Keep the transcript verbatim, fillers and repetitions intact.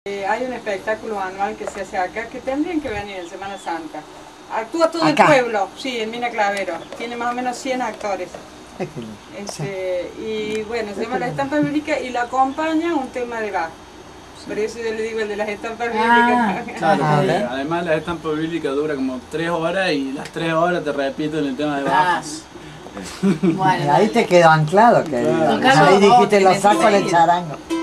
Eh, hay un espectáculo anual que se hace acá que tendrían que venir en Semana Santa. Actúa todo ¿Acá? el pueblo, sí, en Mina Clavero. Tiene más o menos cien actores. Este, y bueno, se llama Las Estampas Bíblicas y lo acompaña un tema de Bach. Por eso yo le digo el de las estampas Ah, bíblicas. Claro, Ajá. porque además la estampa bíblica dura como tres horas y las tres horas te repiten el tema de Bach. Bueno, ahí te quedó anclado, querido. Claro. Ahí dijiste, lo Tocamos saco vos, al charango.